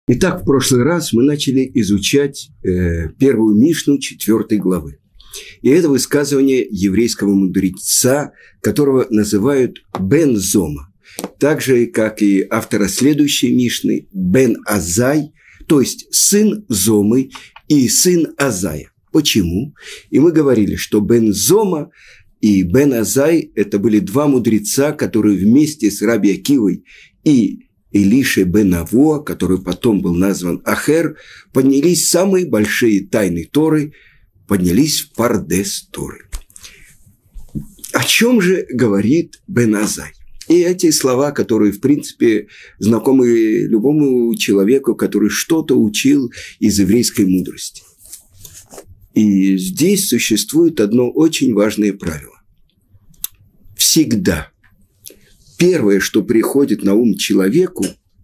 Итак, в прошлый раз мы начали изучать первую Мишну 4 главы. И это высказывание еврейского мудреца, которого называют Бен Зома. Так же, как и автора следующей Мишны, Бен Азай, то есть сын Зомы и сын Азая. Почему? И мы говорили, что Бен Зома и Бен Азай – это были два мудреца, которые вместе с Раби Акивой и Илишей бен Авуа, который потом был назван Ахер, поднялись самые большие тайны Торы, поднялись в Пардес Торы. О чем же говорит Бен Азай? И эти слова, которые, в принципе, знакомы любому человеку, который что-то учил из еврейской мудрости. И здесь существует одно очень важное правило. Всегда первое, что приходит на ум человеку,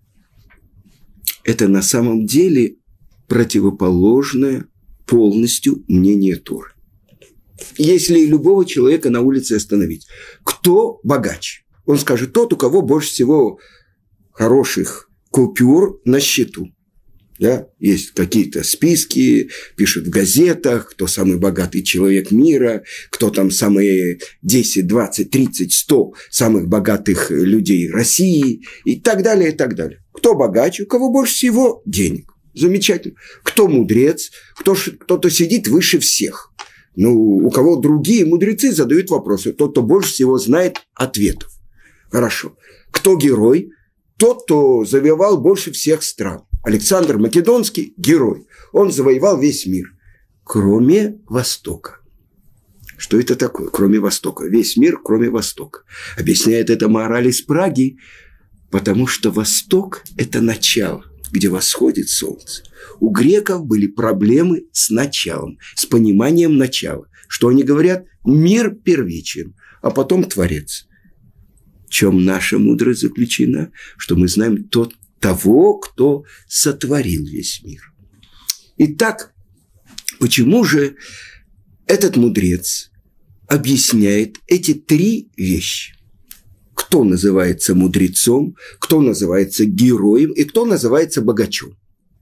это на самом деле противоположное полностью мнение Торы. Если любого человека на улице остановить, кто богач? Он скажет, тот, у кого больше всего хороших купюр на счету. Да? Есть какие-то списки, пишут в газетах, кто самый богатый человек мира, кто там самые 10, 20, 30, 100 самых богатых людей России и так далее, и так далее. Кто богач, у кого больше всего денег. Замечательно. Кто мудрец, кто-то сидит выше всех. Ну, у кого другие мудрецы задают вопросы, тот, кто больше всего знает ответов. Хорошо. Кто герой? Тот, кто завоевал больше всех стран. Александр Македонский – герой. Он завоевал весь мир, кроме Востока. Что это такое, кроме Востока? Весь мир, кроме Востока. Объясняет это Маораль из Праги, потому что Восток – это начало, где восходит солнце. У греков были проблемы с началом, с пониманием начала. Что они говорят? Мир первичен, а потом Творец. В чем наша мудрость заключена? Что мы знаем того, кто сотворил весь мир. Итак, почему же этот мудрец объясняет эти три вещи? Кто называется мудрецом, кто называется героем и кто называется богачом?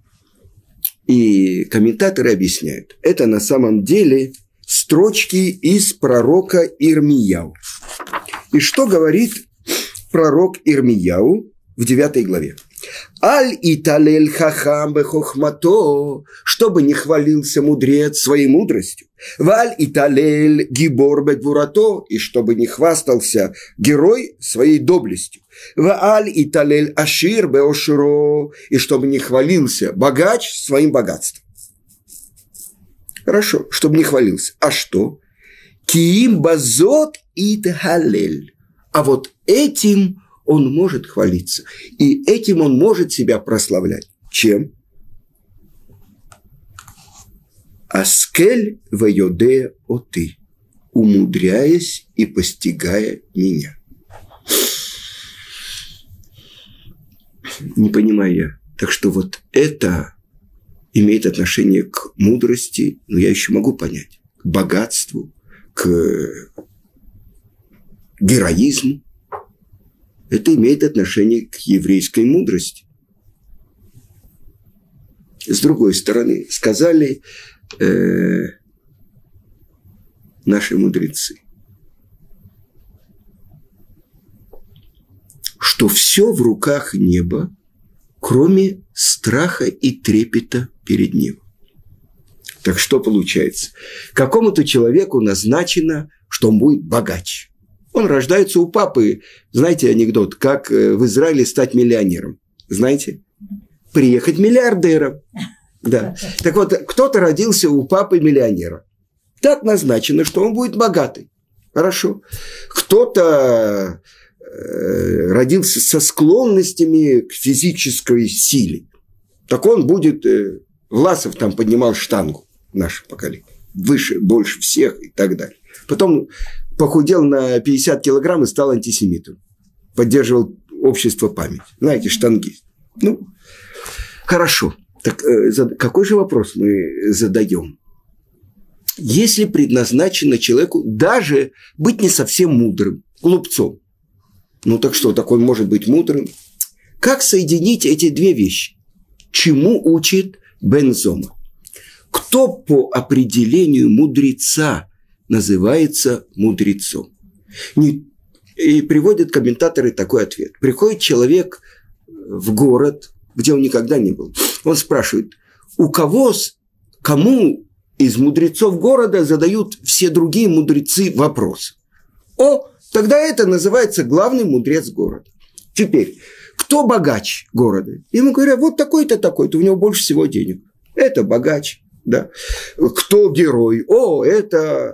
И комментаторы объясняют, это на самом деле строчки из пророка Ирмияу. И что говорит пророк Ирмияу в 9 главе? «Аль-италель хахам бехохмато», чтобы не хвалился мудрец своей мудростью. «Валь-италель гибор бегвурато», и чтобы не хвастался герой своей доблестью. «Валь-италель ашир беоширо», и чтобы не хвалился богач своим богатством. Хорошо, чтобы не хвалился. А что? «Киим базот итхалель». А вот этим он может хвалиться. И этим он может себя прославлять. Чем? Аскель вайоде оты. Умудряясь и постигая меня. Не понимаю я. Так что вот это имеет отношение к мудрости, но я еще могу понять. К богатству, к героизму. Это имеет отношение к еврейской мудрости. С другой стороны, сказали наши мудрецы, что все в руках неба, кроме страха и трепета перед ним. Так что получается? Какому-то человеку назначено, что он будет богач. Он рождается у папы. Знаете анекдот, как в Израиле стать миллионером? Знаете? Приехать миллиардером. Да. Так вот, кто-то родился у папы миллионера. Так назначено, что он будет богатый. Хорошо. Кто-то родился со склонностями к физической силе. Так он будет... Власов там поднимал штангу в нашем поколении. Выше, больше всех и так далее. Потом похудел на 50 килограмм и стал антисемитом. Поддерживал общество памяти. Знаете, штангист. Ну, хорошо. Так какой же вопрос мы задаем? Если предназначено человеку даже быть не совсем мудрым, глупцом, ну так что, так он может быть мудрым? Как соединить эти две вещи? чему учит Бен Зома? Кто по определению мудреца называется мудрецом? И приводят комментаторы такой ответ. Приходит человек в город, где он никогда не был. Он спрашивает, кому из мудрецов города задают все другие мудрецы вопросы? Тогда это называется главный мудрец города. Теперь, кто богач города? Ему говорят, вот такой-то, такой-то, у него больше всего денег. Это богач, да. Кто герой? Это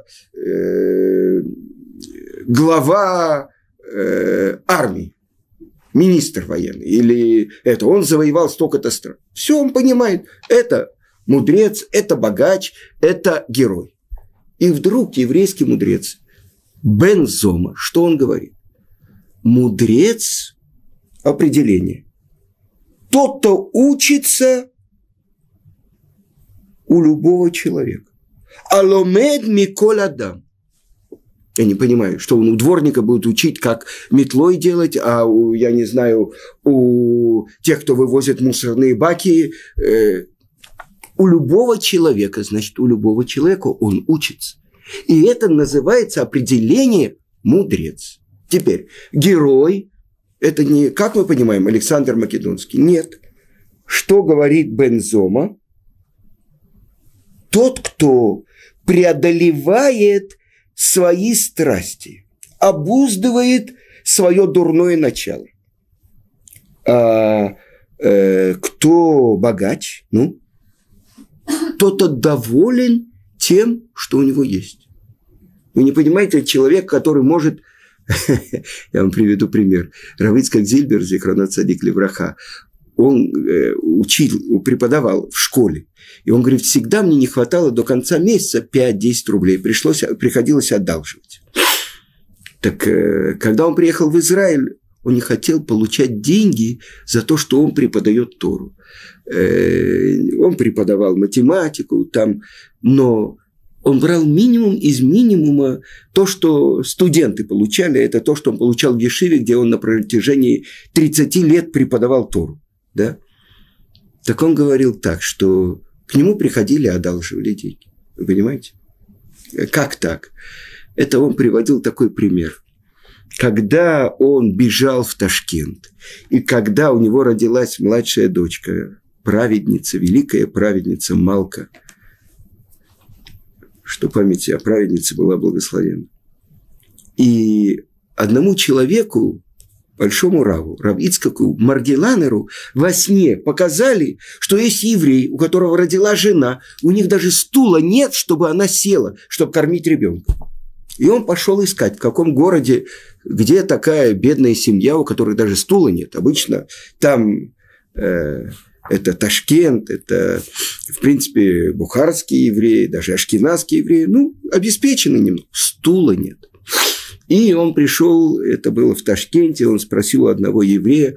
глава армии, министр военный. Или он завоевал столько-то стран. Все он понимает. Это мудрец, это богач, это герой. И вдруг еврейский мудрец Бен Зома, что он говорит? Мудрец, определение. Тот, кто учится у любого человека. Аломед миколь адам. Я не понимаю, что он у дворника будет учить, как метлой делать, а у тех, кто вывозит мусорные баки, у любого человека, значит, у любого человека он учится. И это называется определение мудрец. Теперь, герой, это не, как мы понимаем, Александр Македонский. Нет. Что говорит Бен Зома? Тот, кто преодолевает свои страсти, обуздывает свое дурное начало. Кто богач? Кто-то доволен тем, что у него есть. Вы не понимаете, человек, который может... Я вам приведу пример. Рав Ицхак Зильбер, зихронот цадик левраха, он преподавал в школе. И он говорит, всегда мне не хватало до конца месяца 5-10 рублей. Приходилось одалживать. Так когда он приехал в Израиль, он не хотел получать деньги за то, что он преподает Тору. Он преподавал математику, но он брал минимум из минимума. То, что студенты получали, это то, что он получал в Ешиве, где он на протяжении 30 лет преподавал Тору. Да? Так он говорил так, что к нему приходили и одалживали деньги. Вы понимаете? Как так? Это он приводил такой пример. Когда он бежал в Ташкент, и когда у него родилась младшая дочка, праведница, великая праведница Малка, что память о праведнице была благословенна. И одному человеку, большому раву, рав Ицхаку Маргеланеру, во сне показали, что есть еврей, у которого родила жена, у них даже стула нет, чтобы она села, чтобы кормить ребенка. И он пошел искать, в каком городе, где такая бедная семья, у которой даже стула нет. Обычно там это Ташкент, это, в принципе, бухарские евреи, даже ашкеназские евреи, обеспечены немного, стула нет. И он пришел, это было в Ташкенте, он спросил у одного еврея,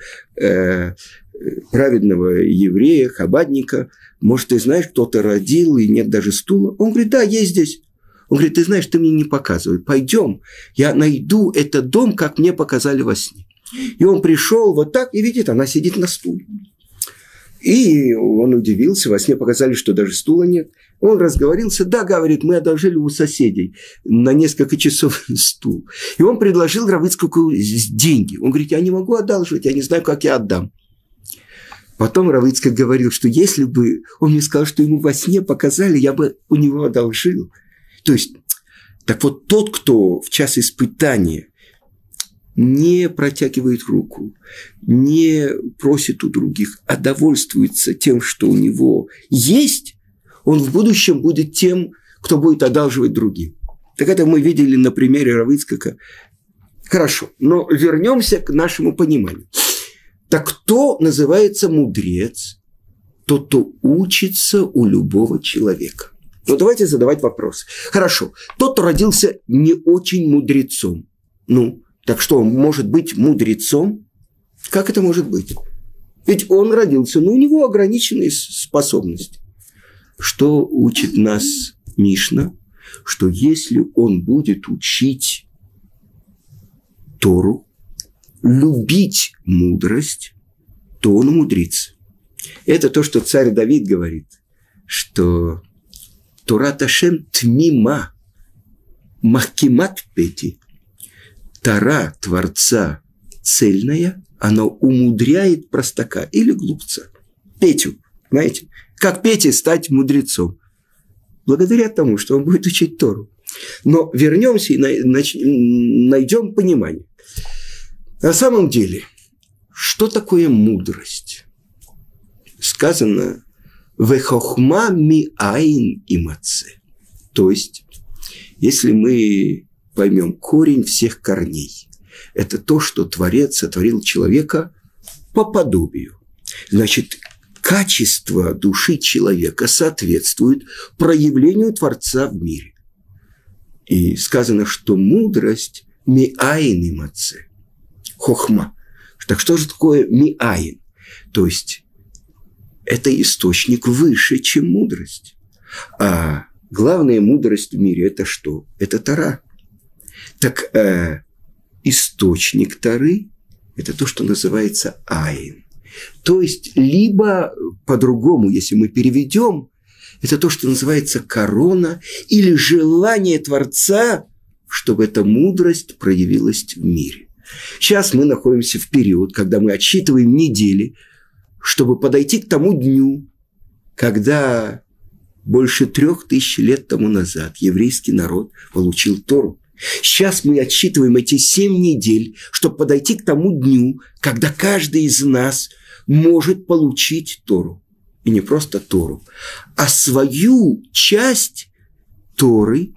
праведного еврея, хабадника, может, ты знаешь, кто-то родил и нет даже стула? Он говорит, да, есть здесь. Он говорит, ты знаешь, ты мне не показывай, пойдем, я найду этот дом, как мне показали во сне. И он пришел вот так и видит, она сидит на стуле. И он удивился, во сне показали, что даже стула нет. Он разговорился, да, говорит, мы одолжили у соседей на несколько часов стул. И он предложил рав Ицхаку деньги. Он говорит, я не могу одалживать, я не знаю, как я отдам. Потом рав Ицхак говорил, что если бы он мне сказал, что ему во сне показали, я бы у него одолжил. То есть, так вот, тот, кто в час испытания не протягивает руку, не просит у других, а довольствуется тем, что у него есть, он в будущем будет тем, кто будет одалживать другим. Так это мы видели на примере рава Ицхака. Хорошо, но вернемся к нашему пониманию. Так кто называется мудрец? Тот, кто учится у любого человека. Давайте задавать вопрос. Хорошо, тот, кто родился не очень мудрецом. Так что, он может быть мудрецом? Как это может быть? Ведь он родился, но у него ограниченные способности. Что учит нас Мишна? Что если он будет учить Тору, любить мудрость, то он умудрится. Это то, что царь Давид говорит, что Торат Ашем тмима, махкимат пети. Тора Творца цельная, она умудряет простака или глупца. Петю, знаете, как Пете стать мудрецом? Благодаря тому, что он будет учить Тору. Но вернемся и найдем понимание. На самом деле, что такое мудрость? Сказано «Вехохма ми айн имаце». То есть, если мы поймем корень всех корней, это то, что Творец сотворил человека по подобию. Значит, качество души человека соответствует проявлению Творца в мире. И сказано, что мудрость миаин имаце, хохма. Так что же такое миаин? То есть это источник выше, чем мудрость. А главная мудрость в мире – это что? Это Тора. Так источник Торы – это то, что называется айн. То есть, либо по-другому, если мы переведем, это то, что называется корона или желание Творца, чтобы эта мудрость проявилась в мире. Сейчас мы находимся в период, когда мы отсчитываем недели, чтобы подойти к тому дню, когда больше 3000 лет тому назад еврейский народ получил Тору. Сейчас мы отсчитываем эти 7 недель, чтобы подойти к тому дню, когда каждый из нас может получить Тору. И не просто Тору, а свою часть Торы,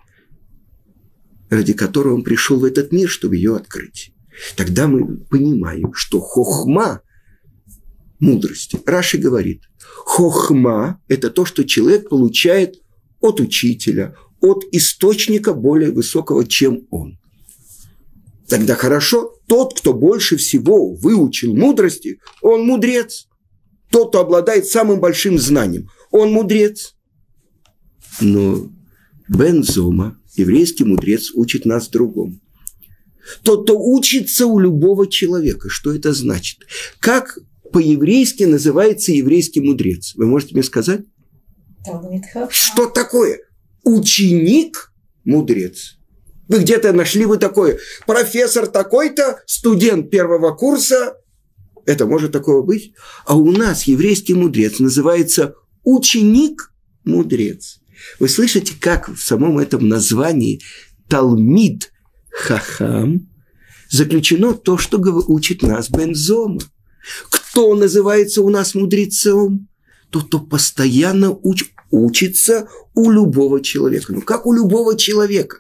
ради которой он пришел в этот мир, чтобы ее открыть. Тогда мы понимаем, что хохма – мудрость. Раши говорит, хохма – это то, что человек получает от учителя, от источника более высокого, чем он. Тогда хорошо, тот, кто больше всего выучил мудрости, он мудрец. Тот, кто обладает самым большим знанием, он мудрец. Но Бен Зома, еврейский мудрец, учит нас другому. Тот, кто учится у любого человека. Что это значит? Как по-еврейски называется еврейский мудрец? Вы можете мне сказать? Что такое? Ученик – мудрец. Вы где-то нашли вы такое? Профессор такой-то, студент первого курса. Это может такого быть? А у нас еврейский мудрец называется ученик-мудрец. Вы слышите, как в самом этом названии Талмид Хахам заключено то, что учит нас Бен Зома. Кто называется у нас мудрецом? Тот, кто постоянно учится у любого человека. Ну, как у любого человека?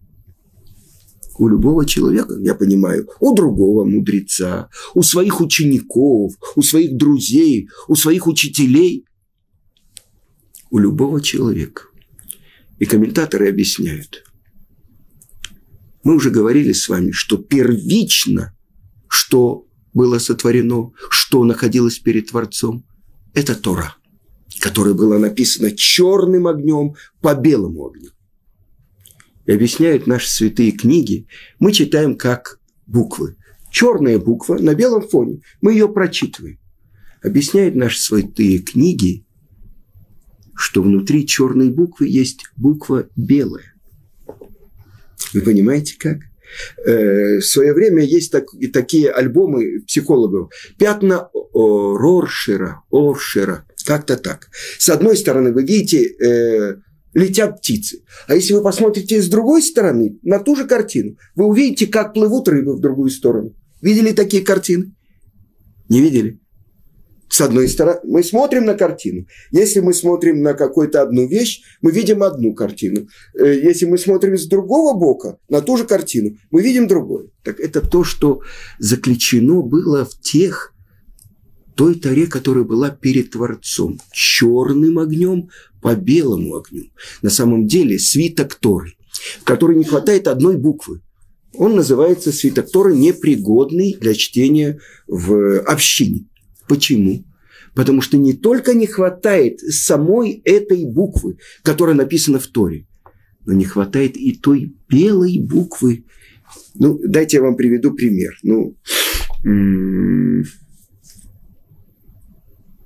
У любого человека, я понимаю, у другого мудреца, у своих учеников, у своих друзей, у своих учителей. У любого человека. И комментаторы объясняют. Мы уже говорили с вами, что первично, что было сотворено, что находилось перед Творцом, это Тора, которая была написана черным огнем по белому огню. И объясняют наши святые книги, мы читаем как буквы. Черная буква на белом фоне, мы ее прочитываем. Объясняют наши святые книги, что внутри черной буквы есть буква белая. Вы понимаете, как? В свое время есть такие альбомы психологов. Пятна Роршера, как-то так. С одной стороны, вы видите, летят птицы. А если вы посмотрите с другой стороны, на ту же картину, вы увидите, как плывут рыбы в другую сторону. Видели такие картины? Не видели? С одной стороны, мы смотрим на картину. Если мы смотрим на какую-то одну вещь, мы видим одну картину. Если мы смотрим с другого бока на ту же картину, мы видим другое. Так это то, что заключено было в той Торе, которая была перед Творцом. Черным огнем по белому огню. На самом деле свиток Торы, в которой не хватает одной буквы. Он называется свиток Торы, непригодный для чтения в общине. Почему? Потому что не только не хватает самой этой буквы, которая написана в Торе, но не хватает и той белой буквы. Ну, дайте я вам приведу пример.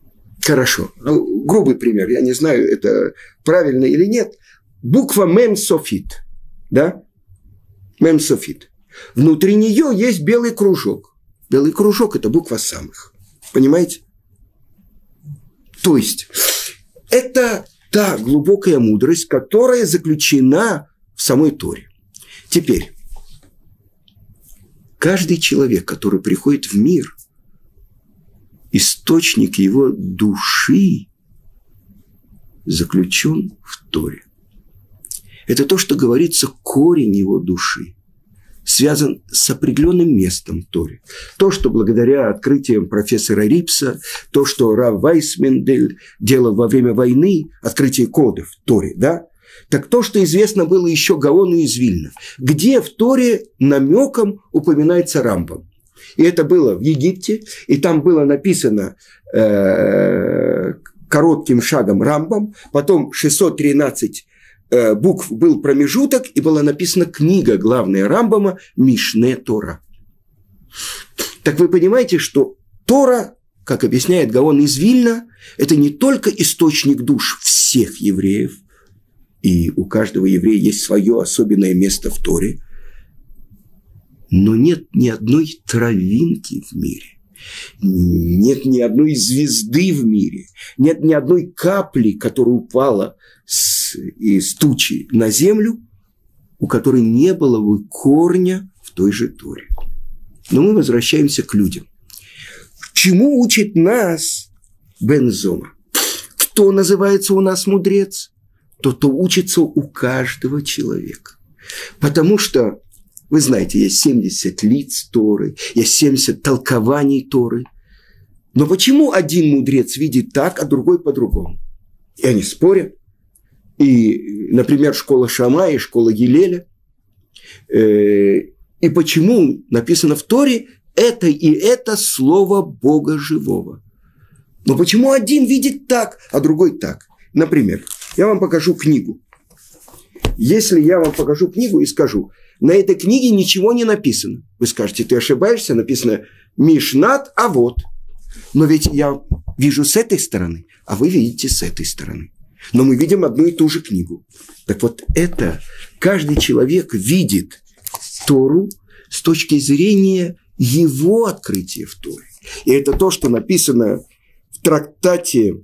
Хорошо. Ну, грубый пример. Я не знаю, это правильно или нет. Буква Мем Софит. Да? Мем Софит. Внутри нее есть белый кружок. Белый кружок – это буква самых. Понимаете? То есть, это та глубокая мудрость, которая заключена в самой Торе. Теперь, каждый человек, который приходит в мир, источник его души заключен в Торе. Это то, что говорится, корень его души связан с определенным местом в Торе. То, что благодаря открытиям профессора Рипса, то, что Рав Вайсмендель делал во время войны, открытие кодов в Торе, да? Так то, что известно было еще Гаону из Вильна, где в Торе намеком упоминается Рамбам. И это было в Египте, и там было написано коротким шагом Рамбам, потом 613 букв был промежуток, и была написана книга главная Рамбама «Мишне Тора». Так вы понимаете, что Тора, как объясняет Гаон из Вильна, это не только источник душ всех евреев, и у каждого еврея есть свое особенное место в Торе, но нет ни одной травинки в мире, нет ни одной звезды в мире, нет ни одной капли, которая упала из тучи на землю, у которой не было бы корня в той же Торе. Но мы возвращаемся к людям. Чему учит нас Бен Зома? Кто называется у нас мудрец? Тот, кто учится у каждого человека. Потому что, вы знаете, есть 70 лиц Торы, есть 70 толкований Торы. Но почему один мудрец видит так, а другой по-другому? И они спорят. И, например, школа Шамая, школа Гилеля. И почему написано в Торе это и это слово Бога живого? Но почему один видит так, а другой так? Например, я вам покажу книгу. Если я вам покажу книгу и скажу, на этой книге ничего не написано. Вы скажете, ты ошибаешься, написано Мишнат Авот. Но ведь я вижу с этой стороны, а вы видите с этой стороны. Но мы видим одну и ту же книгу. Так вот это каждый человек видит Тору с точки зрения его открытия в Торе. И это то, что написано в трактате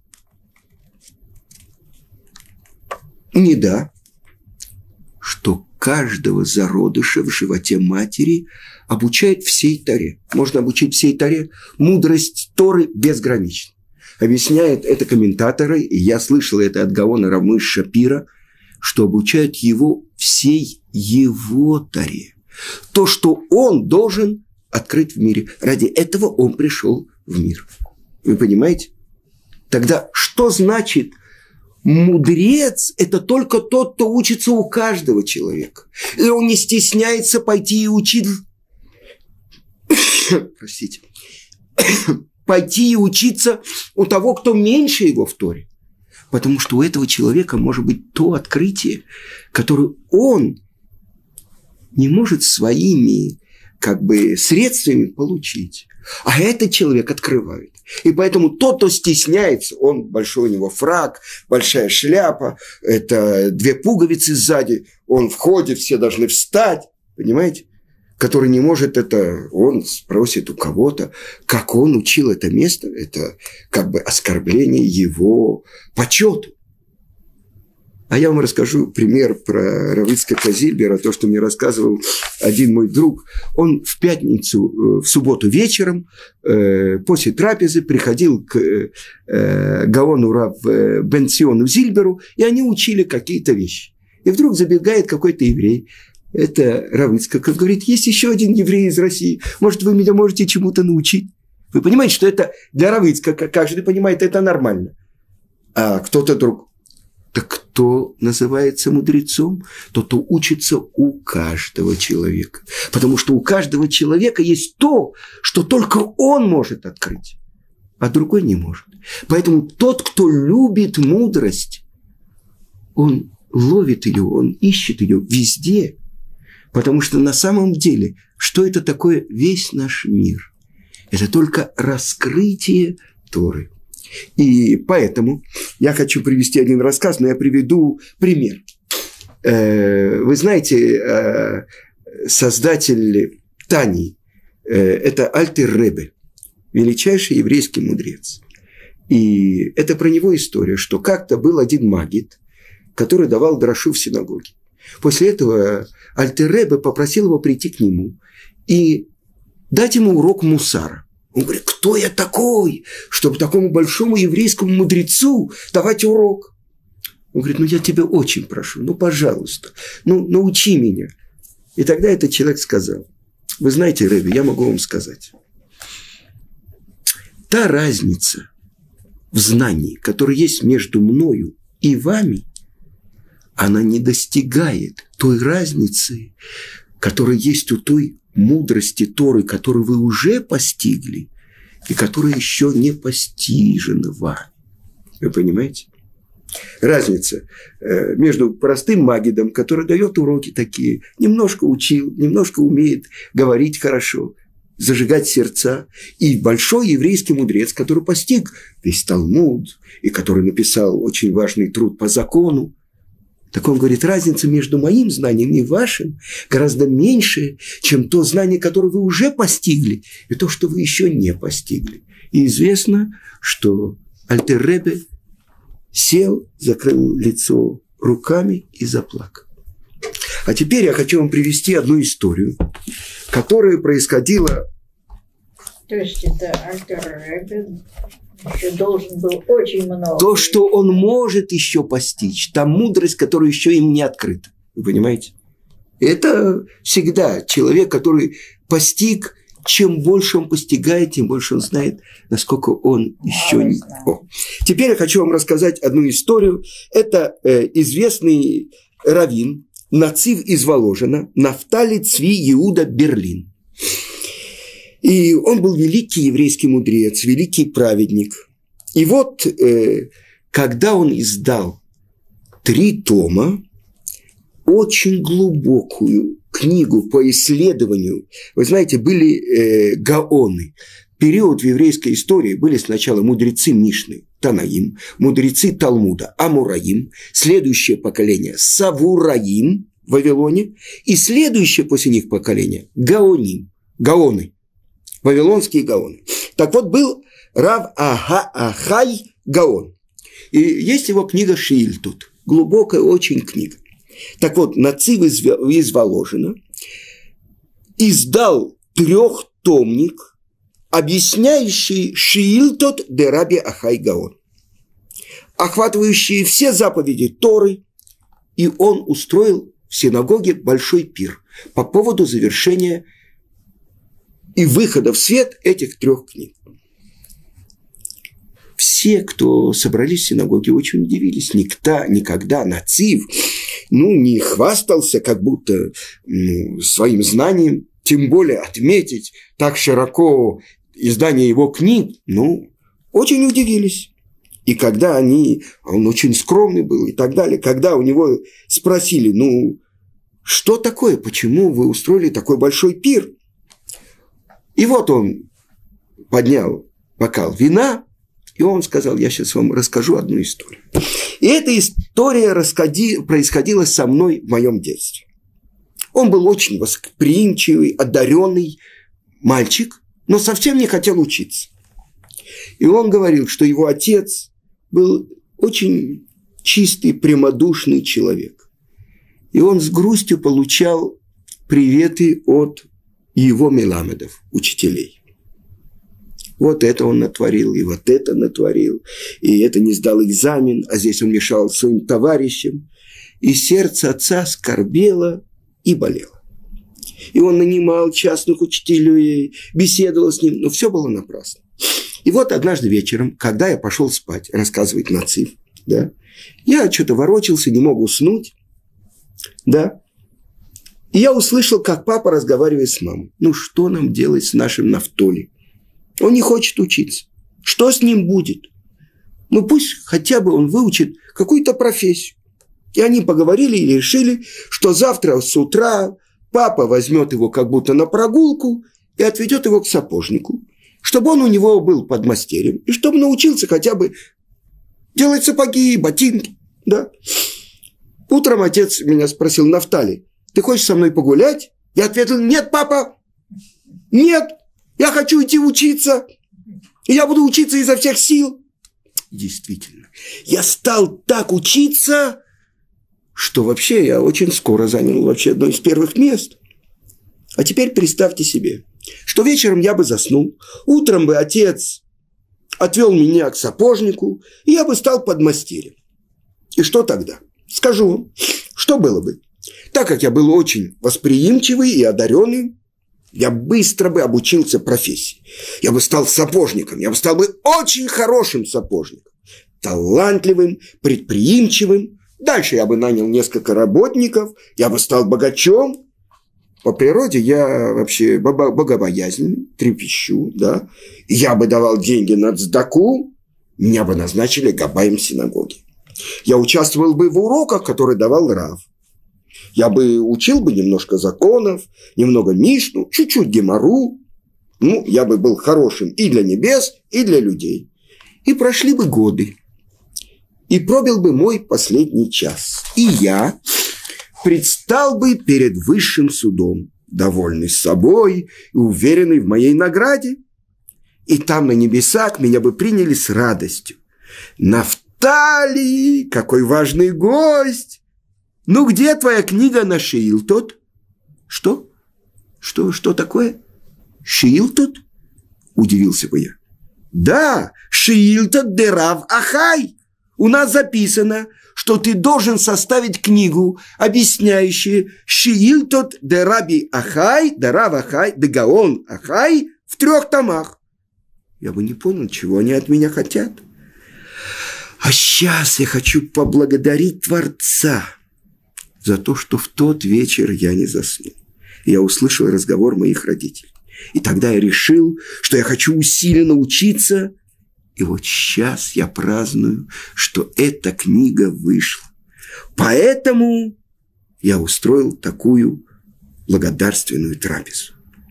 Нида, что каждого зародыша в животе матери обучает всей Торе. Можно обучить всей Торе. Мудрость Торы безгранична. Объясняют это комментаторы, и я слышал это от Гаона Рамыш Шапира, что обучают его всей его Торе. То, что он должен открыть в мире. Ради этого он пришел в мир. Вы понимаете? Тогда что значит мудрец? Это только тот, кто учится у каждого человека. И он не стесняется пойти и учить. Простите. Пойти и учиться у того, кто меньше его в Торе. Потому что у этого человека может быть то открытие, которое он не может своими средствами получить. А этот человек открывает. И поэтому тот, кто стесняется, большой у него фрак, большая шляпа, это 2 пуговицы сзади, он входит, все должны встать, понимаете? Который не может это, он спросит у кого-то, как он учил это место, это оскорбление его почету. А я вам расскажу пример про Рав Ицхака Зильбера, то, что мне рассказывал один мой друг. Он в пятницу, в субботу вечером, после трапезы, приходил к Гаону Рав Бен Циону Зильберу, и они учили какие-то вещи. И вдруг забегает какой-то еврей. Это Рав Ицхак говорит, есть еще один еврей из России, может, вы меня можете чему-то научить? Вы понимаете, что это для Рава Ицхака, каждый понимает, это нормально. А кто-то друг. Так кто называется мудрецом? Тот, кто учится у каждого человека. Потому что у каждого человека есть то, что только он может открыть, а другой не может. Поэтому тот, кто любит мудрость, он ловит ее, он ищет ее везде. Потому что на самом деле, что это такое весь наш мир? Это только раскрытие Торы. И поэтому я хочу привести один рассказ, но я приведу пример. Вы знаете, создатель Тани – это Альтер Ребе, величайший еврейский мудрец. И это про него история, что как-то был один магид, который давал дрошу в синагоге. После этого Альтер Ребе попросил его прийти к нему и дать ему урок мусара. Он говорит, кто я такой, чтобы такому большому еврейскому мудрецу давать урок? Он говорит, я тебя очень прошу, пожалуйста, научи меня. И тогда этот человек сказал, вы знаете, Ребе, я могу вам сказать, та разница в знании, которая есть между мною и вами, она не достигает той разницы, которая есть у той мудрости Торы, которую вы уже постигли и которая еще не постижена вами. Вы понимаете? Разница между простым магидом, который дает уроки такие, немножко учил, немножко умеет говорить хорошо, зажигать сердца, и большой еврейский мудрец, который постиг весь Талмуд, и который написал очень важный труд по закону. Так он говорит, разница между моим знанием и вашим гораздо меньше, чем то знание, которое вы уже постигли, и то, что вы еще не постигли. И известно, что Альтер Ребе сел, закрыл лицо руками и заплакал. А теперь я хочу вам привести одну историю, которая происходила... То есть это Альтер Ребе еще должен был очень много. То, что он может еще постичь, та мудрость, которая еще им не открыта. Вы понимаете? Это всегда человек, который постиг, чем больше он постигает, тем больше он знает, насколько он еще не... Теперь я хочу вам рассказать одну историю. Это известный раввин, Нацив из Воложина, Нафтали Цви Иуда Берлин. И он был великий еврейский мудрец, великий праведник. И вот, когда он издал 3 тома, очень глубокую книгу по исследованию, вы знаете, были гаоны. Период в еврейской истории были сначала мудрецы Мишны, Танаим, мудрецы Талмуда, Амураим, следующее поколение Савураим в Вавилоне, и следующее после них поколение Гаоним, Гаоны. Вавилонские гаоны. Так вот, был Рав Ахай Гаон. И есть его книга Шиильтут. Глубокая очень книга. Так вот, Нацив из Воложина издал 3-томник, объясняющий Шиильтут де Раби Ахай Гаон, охватывающий все заповеди Торы. И он устроил в синагоге большой пир по поводу завершения и выхода в свет этих 3 книг. Все, кто собрались в синагоге, очень удивились. Никогда Нацив не хвастался как будто своим знанием, тем более отметить так широко издание его книг. Очень удивились. И когда он очень скромный был и так далее, когда у него спросили, что такое, почему вы устроили такой большой пир? И вот он поднял бокал вина, и он сказал, я сейчас вам расскажу одну историю. И эта история происходила со мной в моем детстве. Он был очень восприимчивый, одаренный мальчик, но совсем не хотел учиться. И он говорил, что его отец был очень чистый, прямодушный человек. И он с грустью получал приветы от его меламедов, учителей. Вот это он натворил, и вот это натворил, и это не сдал экзамен, а здесь он мешал своим товарищам. И сердце отца скорбело и болело. И он нанимал частных учителей, беседовал с ним, но все было напрасно. И вот однажды вечером, когда я пошел спать, рассказывает Нацив, я что-то ворочался, не мог уснуть, и я услышал, как папа разговаривает с мамой. Что нам делать с нашим Нафтоли? Он не хочет учиться. Что с ним будет? Пусть хотя бы он выучит какую-то профессию. И они поговорили и решили, что завтра с утра папа возьмет его как будто на прогулку и отведет его к сапожнику, чтобы он у него был подмастерьем, и чтобы научился хотя бы делать сапоги, ботинки, да. Утром отец меня спросил: Нафтали, ты хочешь со мной погулять? Я ответил: нет, папа, нет, я хочу идти учиться, и я буду учиться изо всех сил. Действительно, я стал так учиться, что вообще я очень скоро занял вообще одно из первых мест. А теперь представьте себе, что вечером я бы заснул, утром бы отец отвел меня к сапожнику, и я бы стал подмастерьем. И что тогда? Скажу вам, что было бы. Так как я был очень восприимчивый и одаренный, я быстро бы обучился профессии. Я бы стал сапожником, я бы стал бы очень хорошим сапожником, талантливым, предприимчивым. Дальше я бы нанял несколько работников, я бы стал богачом. По природе я вообще богобоязненный, трепещу, да. Я бы давал деньги на цдаку, меня бы назначили габаем синагоги. Я участвовал бы в уроках, которые давал Рав. Я бы учил бы немножко законов, немного Мишну, чуть-чуть Гемару. Ну, я бы был хорошим и для небес, и для людей. И прошли бы годы. И пробил бы мой последний час. И я предстал бы перед высшим судом, довольный собой и уверенный в моей награде. И там на небесах меня бы приняли с радостью. Нафтали, какой важный гость! Ну, где твоя книга на Шеилтот? Что? Что такое? Шеилтот? Удивился бы я. Да, Шеилтот де Рав Ахай. У нас записано, что ты должен составить книгу, объясняющую Шеилтот де Раби Ахай, де Рав Ахай, де Гаон Ахай в 3 томах. Я бы не понял, чего они от меня хотят. А сейчас я хочу поблагодарить Творца за то, что в тот вечер я не заснул. Я услышал разговор моих родителей. И тогда я решил, что я хочу усиленно учиться. И вот сейчас я праздную, что эта книга вышла. Поэтому я устроил такую благодарственную трапезу.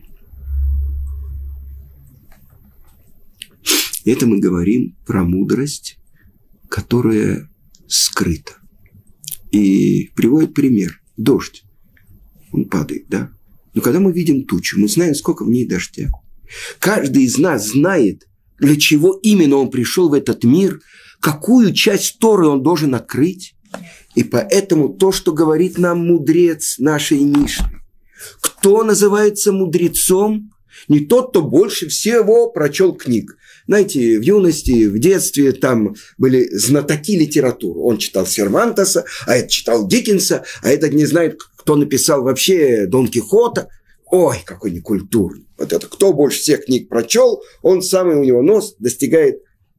Это мы говорим про мудрость, которая скрыта. И приводит пример. Дождь. Он падает, да? Но когда мы видим тучу, мы знаем, сколько в ней дождя. Каждый из нас знает, для чего именно он пришел в этот мир, какую часть Торы он должен открыть. И поэтому то, что говорит нам мудрец нашей Мишны, кто называется мудрецом, не тот, кто больше всего прочел книг. Знаете, в юности, в детстве там были знатоки литературы. Он читал Сервантеса, а этот читал Диккенса, а этот не знает, кто написал вообще Дон Кихота. Ой, какой некультурный. Вот это кто больше всех книг прочел, он самый, у него нос достигает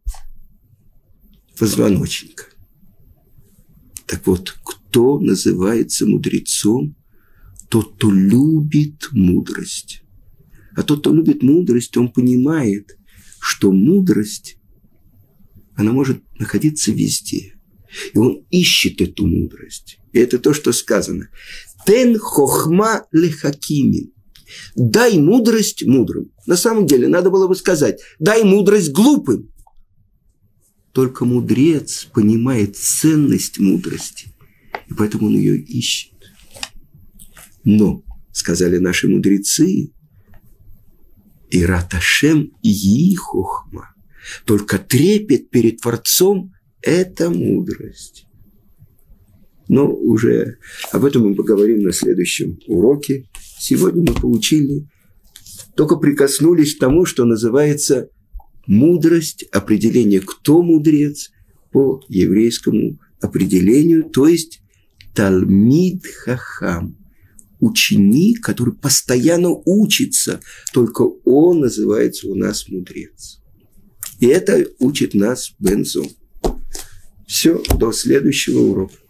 позвоночника. Так вот, кто называется мудрецом? Тот, кто любит мудрость. А тот, кто любит мудрость, он понимает, что мудрость, она может находиться везде. И он ищет эту мудрость. И это то, что сказано. Тен хохма лехакимин. Дай мудрость мудрым. На самом деле, надо было бы сказать, дай мудрость глупым. Только мудрец понимает ценность мудрости. И поэтому он ее ищет. Но, сказали наши мудрецы, Ират Ашем и хохма. Только трепет перед Творцом – это мудрость. Но уже об этом мы поговорим на следующем уроке. Сегодня мы получили, только прикоснулись к тому, что называется мудрость, определение, кто мудрец по еврейскому определению, то есть Талмид Хахам. Ученик, который постоянно учится, только он называется у нас мудрец. И это учит нас Бен Зом. Все, до следующего урока.